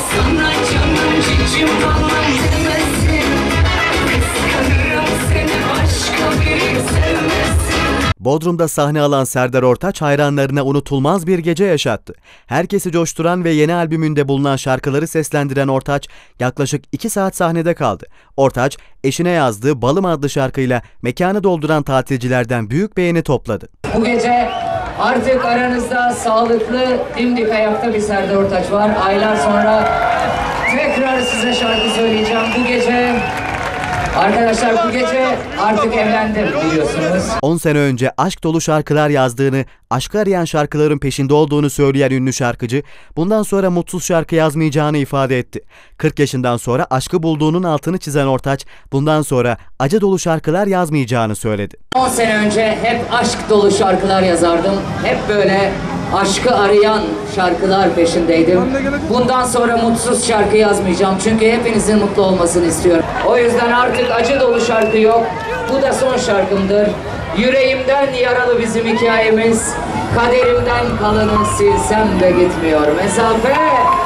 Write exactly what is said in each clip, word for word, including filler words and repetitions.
Sana canım cicim anlam demesin. Kıskanırım seni başka biri sevmesin. Bodrum'da sahne alan Serdar Ortaç hayranlarına unutulmaz bir gece yaşattı. Herkesi coşturan ve yeni albümünde bulunan şarkıları seslendiren Ortaç yaklaşık iki saat sahnede kaldı. Ortaç, eşine yazdığı Balım adlı şarkıyla mekanı dolduran tatilcilerden büyük beğeni topladı. Bu gece artık aranızda sağlıklı, dimdik ayakta bir Serdar Ortaç var. Aylar sonra tekrar size şarkı söyleyeceğim. Bu gece, arkadaşlar bu gece artık evlendim biliyorsunuz. on sene önce aşk dolu şarkılar yazdığını, aşkı arayan şarkıların peşinde olduğunu söyleyen ünlü şarkıcı, bundan sonra mutsuz şarkı yazmayacağını ifade etti. kırk yaşından sonra aşkı bulduğunun altını çizen Ortaç, bundan sonra acı dolu şarkılar yazmayacağını söyledi. on sene önce hep aşk dolu şarkılar yazardım. Hep böyle aşkı arayan şarkılar peşindeydim. Bundan sonra mutsuz şarkı yazmayacağım. Çünkü hepinizin mutlu olmasını istiyorum. O yüzden artık acı dolu şarkı yok. Bu da son şarkımdır. Yüreğimden yaralı bizim hikayemiz. Kaderimden kalanı silsem de gitmiyor mesafe.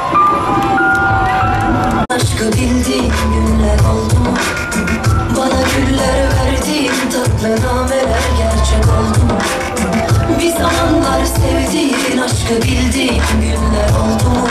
Aşkı bildiğim günler oldu mu? Bana güller verdiğin tatlı nameler gerçek oldu mu? Bir zamanlar sevdiğin aşkı bildiğin günler oldu mu?